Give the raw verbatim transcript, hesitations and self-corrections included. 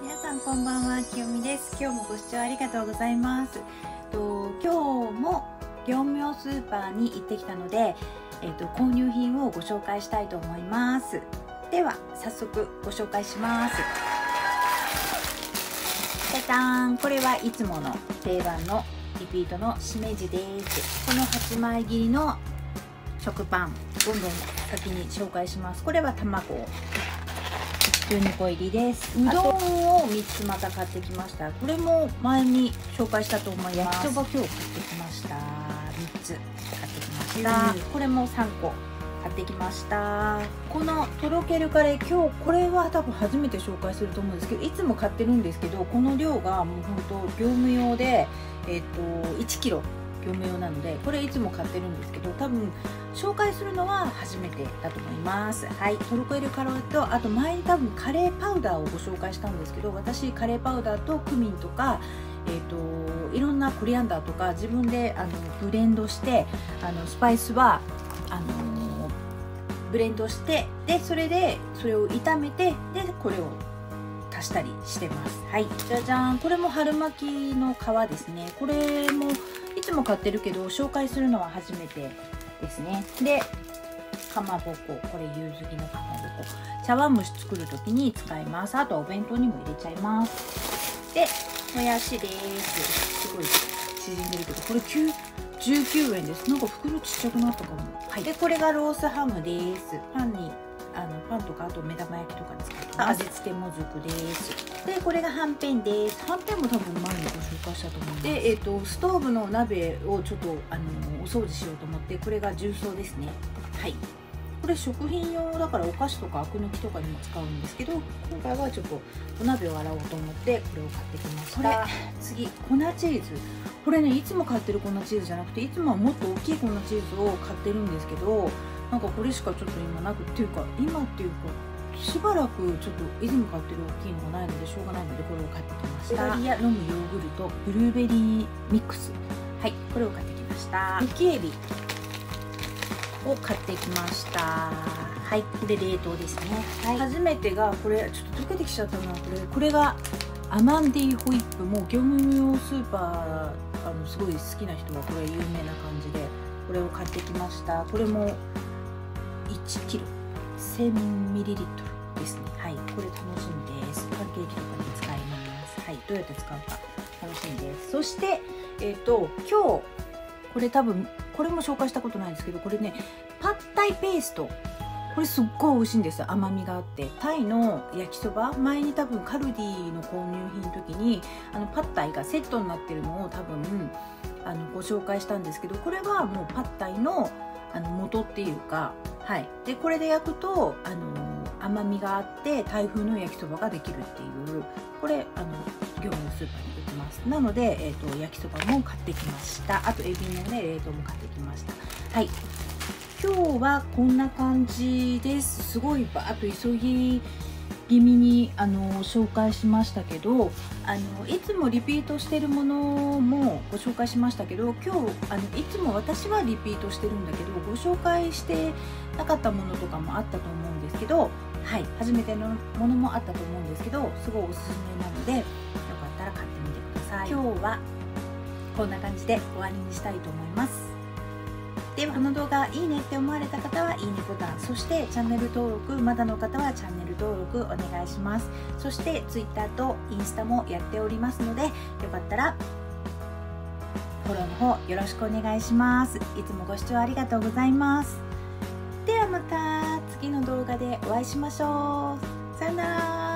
皆さんこんばんは、きよみです。今日もご視聴ありがとうございます。と今日も業務用スーパーに行ってきたので、えっと、購入品をご紹介したいと思います。では早速ご紹介します。じゃじゃーん、これはいつもの定番のリピートのしめじです。このはちまい切りの食パン、どんどん先に紹介します。これは卵じゅうにこ入りです。うどんをみっつまた買ってきました。これも前に紹介したと思います。焼きそば今日買ってきました。みっつ買ってきました。これもさんこ買ってきました。このとろけるカレー、今日これは多分初めて紹介すると思うんですけど、いつも買ってるんですけど、この量がもう本当業務用で、えっといちキロ業務用なので、これいつも買ってるんですけど、多分紹介するのは初めてだと思います。はい、トルコエルカレーと、あと前に多分カレーパウダーをご紹介したんですけど、私カレーパウダーとクミンとか、えー、といろんなコリアンダーとか自分であのブレンドして、あのスパイスはあのブレンドして、でそれでそれを炒めて、でこれを足したりしてます。はい、じゃじゃーん、これも春巻きの皮ですね。これもいつも買ってるけど紹介するのは初めてですね。でかまぼこ、これ柚子木のかまぼこ、茶碗蒸し作る時に使います。あとはお弁当にも入れちゃいます。でもやしです。すごい縮んでるけど、これじゅうきゅうえんです。なんか袋ちっちゃくなったかも。はい、でこれがロースハムです。パンにあのパンとか、あと目玉焼きとかに使ってます。味付けもずくです。でこれがはんぺんです。はんぺんも多分前にご紹介したと思うんで、えー、とストーブの鍋をちょっとあのお掃除しようと思って、これが重曹ですね。はい、これ食品用だからお菓子とかアク抜きとかにも使うんですけど、今回はちょっとお鍋を洗おうと思ってこれを買ってきました。これ次、粉チーズ。これね、いつも買ってる粉チーズじゃなくて、いつもはもっと大きい粉チーズを買ってるんですけど、なんかこれしかちょっと今なく、っていうか今っていうかしばらくちょっといつも買ってる大きいのがないのでしょうがないので、これを買ってきました。ガリア飲むヨーグルトブルーベリーミックス、はい、これを買ってきました。むきエビを買ってきました。はい、これ冷凍ですね。はい、初めてがこれ、ちょっと溶けてきちゃったな。これこれがアマンディホイップ。もう業務用スーパーあのすごい好きな人はこれ有名な感じで、これを買ってきました。これもいちキロせんミリリットルですね。はい、これ楽しみです。パンケーキとかに使います。はい、どうやって使うか楽しみです。そしてえっと今日これ多分これも紹介したことないんですけど、これねパッタイペースト、これすっごい美味しいんです。甘みがあって。タイの焼きそば、前に多分カルディの購入品の時にあのパッタイがセットになってるのを多分あのご紹介したんですけど、これはもうパッタイのあの元っていうか、はい、でこれで焼くとあの甘みがあってタイ風の焼きそばができるっていう、これあの業務スーパーに売ってます。なので、えー、と焼きそばも買ってきました。あとエビのね冷凍も買ってきました。はい、今日はこんな感じです。すごいバーッと急ぎ気味にあの紹介しましたけど、あのいつもリピートしてるものもご紹介しましたけど、今日あのいつも私はリピートしてるんだけど、ご紹介してなかったものとかもあったと思うんですけど、はい、初めてのものもあったと思うんですけど、すごいおすすめなので、よかったら買ってみてください。今日はこんな感じで終わりにしたいと思います。ではこの動画いいねって思われた方はいいねボタン、そしてチャンネル登録まだの方はチャンネル登録お願いします。そして ツイッター とインスタもやっておりますので、よかったらフォローの方よろしくお願いします。いつもご視聴ありがとうございます。ではまた次の動画でお会いしましょう。さよなら。